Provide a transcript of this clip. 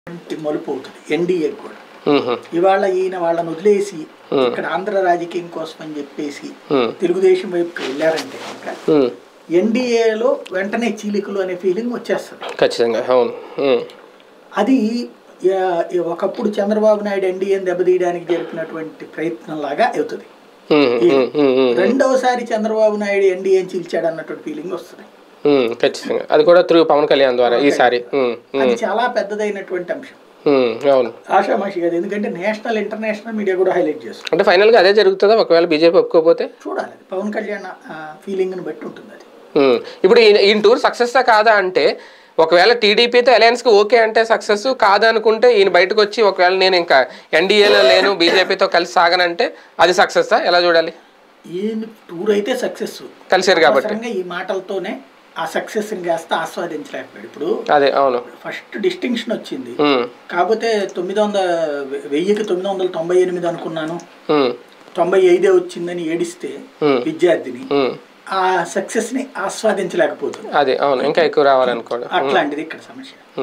మలుపు అవుతుంది ఎన్డీఏ కూడా. ఇవాళ ఈయన వాళ్ళని వదిలేసి ఇక్కడ ఆంధ్ర రాజకీయం కోసం అని చెప్పేసి తెలుగుదేశం వైపుకి వెళ్ళారంటే కనుక ఎన్డీఏలో వెంటనే చీలికలు అనే ఫీలింగ్ వచ్చేస్తుంది ఖచ్చితంగా. అవును, అది ఒకప్పుడు చంద్రబాబు నాయుడు ఎన్డీఏని దెబ్బతీయడానికి జరిపినటువంటి ప్రయత్నం లాగా అవుతుంది. రెండవసారి చంద్రబాబు నాయుడు ఎన్డీఏని చీల్చాడు అన్నటువంటి ఫీలింగ్ వస్తుంది ఖచ్చితంగా. అది కూడా త్రూ పవన్ కళ్యాణ్ ద్వారా ఈసారి. అది చాలా పెద్దదైనటువంటి అంశం. ఆషామాషి కాదు, ఎందుకంటే నేషనల్ ఇంటర్నేషనల్ మీడియా కూడా హైలైట్ చేస్తుంది. అంటే ఫైనల్ గా అదే జరుగుతుందా ఒకవేళ బీజేపీ ఒప్పుకోకపోతే? చూడాలి, పవన్ కళ్యాణ్ ఫీలింగ్ ని బట్టి ఉంటుంది అది. ఇప్పుడు ఈయన టూర్ సక్సెస్ కాదా అంటే, ఒకవేళ టీడీపీతో అలయన్స్ కి ఓకే అంటే సక్సెస్, కాదనుకుంటే ఈయన బయటకు వచ్చి ఒకవేళ నేను ఇంకా ఎన్డీఏలో లేను బీజేపీతో కలిసి సాగనంటే అది సక్సెస్ ఎలా చూడాలి? ఈయన టూర్ అయితే సక్సెస్ కలిసారు కాబట్టి ఈ మాటలతోనే ఆ సక్సెస్ ని కాస్త ఆస్వాదించలేకపోయాడు. ఇప్పుడు అదే అవును ఫస్ట్ డిస్టింక్షన్ వచ్చింది, కాకపోతే 1998 అనుకున్నాను 95 వచ్చిందని ఏడిస్తే విద్యార్థిని ఆ సక్సెస్ ని ఆస్వాదించలేకపోతుంది. అదే అవును, ఇంకా ఎక్కువ రావాలనుకోండి. అట్లాంటిది ఇక్కడ సమస్య.